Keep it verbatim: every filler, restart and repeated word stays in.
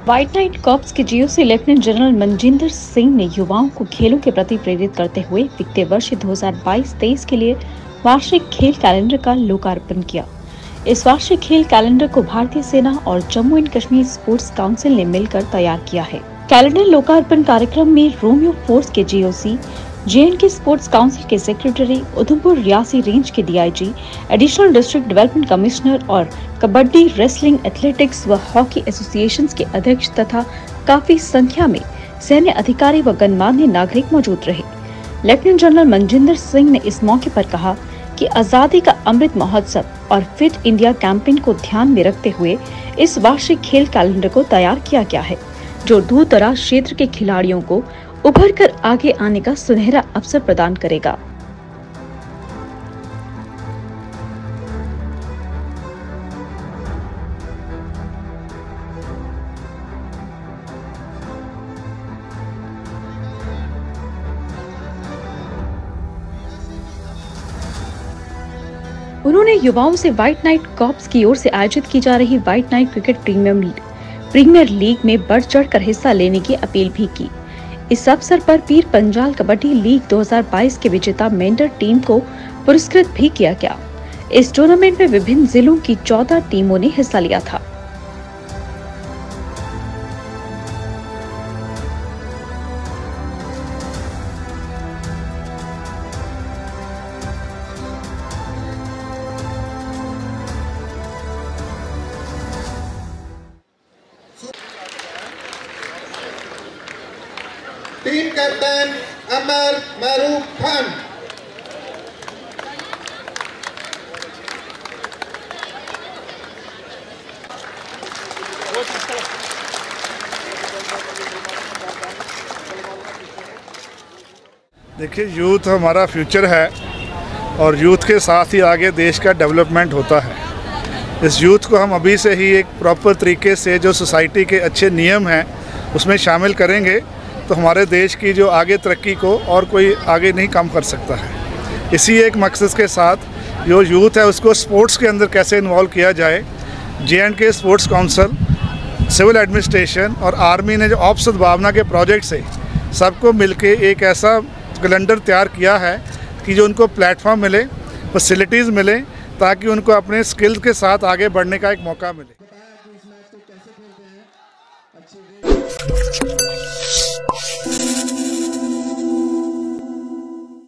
White knight corps के GOC lieutenant general Manjinder Singh ने युवाओं को खेलों के प्रति प्रेरित करते हुए वित्तीय वर्ष दो हज़ार बाईस तेईस के लिए वार्षिक खेल कैलेंडर का लोकार्पण किया। इस वार्षिक खेल कैलेंडर को भारतीय सेना और Jammu and Kashmir sports council ने मिलकर तैयार किया है। कैलेंडर लोकार्पण कार्यक्रम में रोमियो फोर्स के GOC, J and K sports council के सेक्रेटरी, उधमपुर रियासी रेंज के DIG, additional district development commissioner और कबड्डी, रेसलिंग, एथलेटिक्स व हॉकी एसोसिएशन के अध्यक्ष तथा काफी संख्या में सैन्य अधिकारी व गणमान्य नागरिक मौजूद रहे। लेफ्टिनेंट जनरल मनजिंदर सिंह ने इस मौके पर कहा कि आजादी का अमृत महोत्सव और फिट इंडिया कैंपेन को ध्यान में रखते हुए इस वार्षिक खेल कैलेंडर को तैयार किया गया है, जो दूर दराज क्षेत्र के खिलाड़ियों को उभर कर आगे आने का सुनहरा अवसर प्रदान करेगा। उन्होंने युवाओं से व्हाइट नाइट कॉर्प्स की ओर से आयोजित की जा रही white knight cricket premier premier league में बढ़ चढ़कर हिस्सा लेने की अपील भी की। इस अवसर पर पीर पंजाल कबड्डी लीग दो हज़ार बाईस के विजेता मेंढर टीम को पुरस्कृत भी किया गया। इस टूर्नामेंट में विभिन्न जिलों की चौदह टीमों ने हिस्सा लिया था। Team captain Amar Maroof Khan. देखिए, यूथ हमारा फ्यूचर है और यूथ के साथ ही आगे देश का डेवलपमेंट होता है। इस यूथ को हम अभी से ही एक प्रॉपर तरीके से जो सोसाइटी के अच्छे नियम हैं उसमें शामिल करेंगे तो हमारे देश की जो आगे तरक्की को और कोई आगे नहीं कम कर सकता है। इसी एक मकसद के साथ जो यूथ है उसको स्पोर्ट्स के अंदर कैसे इन्वॉल्व किया जाए, J and K sports council, civil administration और आर्मी ने जो ऑप्स सद्भावना के प्रोजेक्ट से सबको मिलके एक ऐसा कैलेंडर तैयार किया है कि जो उनको प्लेटफॉर्म मिले, फैसिलिटीज़ मिले, ताकि उनको अपने स्किल्स के साथ आगे बढ़ने का एक मौका मिले।